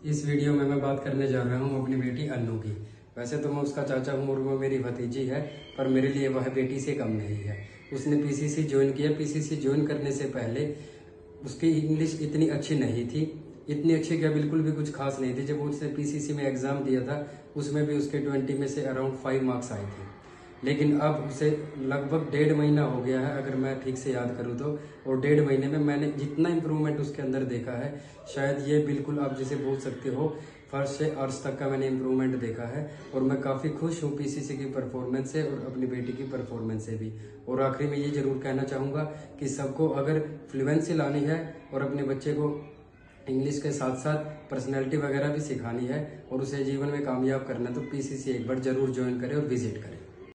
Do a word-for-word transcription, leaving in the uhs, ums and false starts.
इस वीडियो में मैं बात करने जा रहा हूँ अपनी बेटी अन्नू की। वैसे तो मैं उसका चाचा हूँ और वो मेरी भतीजी है, पर मेरे लिए वह बेटी से कम नहीं है। उसने पीसीसी ज्वाइन किया। पीसीसी ज्वाइन करने से पहले उसकी इंग्लिश इतनी अच्छी नहीं थी, इतनी अच्छी क्या बिल्कुल भी कुछ खास नहीं थी। जब उसने पीसीसी में एग्जाम दिया था उसमें भी उसके ट्वेंटी में से अराउंड फाइव मार्क्स आए थे। लेकिन अब उसे लगभग डेढ़ महीना हो गया है, अगर मैं ठीक से याद करूँ तो, और डेढ़ महीने में मैंने जितना इम्प्रूवमेंट उसके अंदर देखा है, शायद ये बिल्कुल आप जिसे बोल सकते हो फर्स्ट से अर्थ तक का मैंने इम्प्रूवमेंट देखा है। और मैं काफ़ी खुश हूँ पीसीसी की परफॉर्मेंस से और अपनी बेटी की परफॉर्मेंस से भी। और आखिरी में ये जरूर कहना चाहूँगा कि सबको अगर फ्लुएंसी लानी है और अपने बच्चे को इंग्लिश के साथ साथ पर्सनैलिटी वगैरह भी सिखानी है और उसे जीवन में कामयाब करना है, तो पीसीसी एक बार जरूर ज्वाइन करें और विजिट करें।